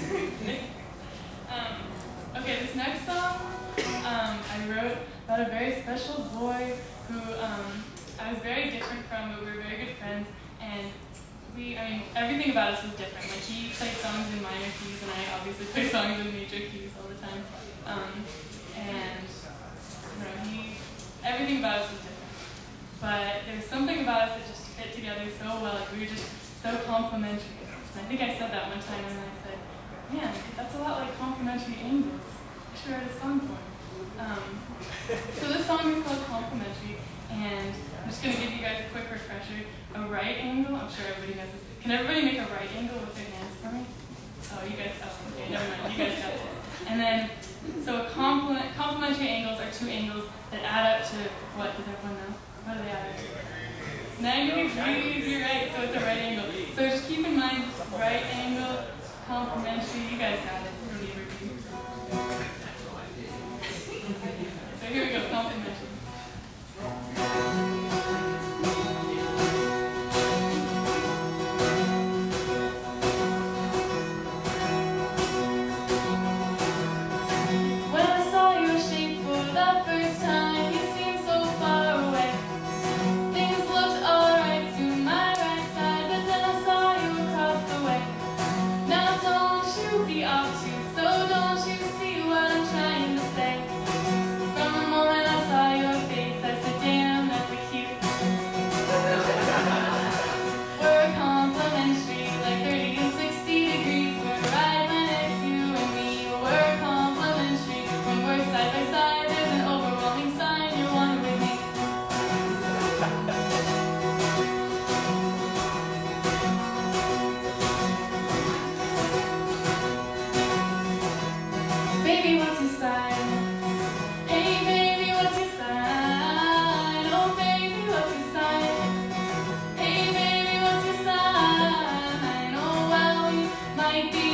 Okay, this next song I wrote about a very special boy who I was very different from, but we were very good friends, and everything about us was different. Like, he played songs in minor keys, and I obviously play songs in major keys all the time. Everything about us was different. But there was something about us that just fit together so well. Like, we were just so complementary. And I think I said that one time, and I said, man, that's a lot like complementary angles. I should write a song for him. So this song is called Complementary, and I'm just going to give you guys a quick refresher. A right angle, I'm sure everybody knows this. Can everybody make a right angle with their hands for me? Oh, you guys, okay, never mind, you guys got this. And then, so complementary angles are two angles that add up to, what, does everyone know? What do they add up to? 90 degrees, you're right, so it's a right angle. So just keep in mind, right angle, complementary, you guys got it, you don't need review. So here we go, complementary. Might be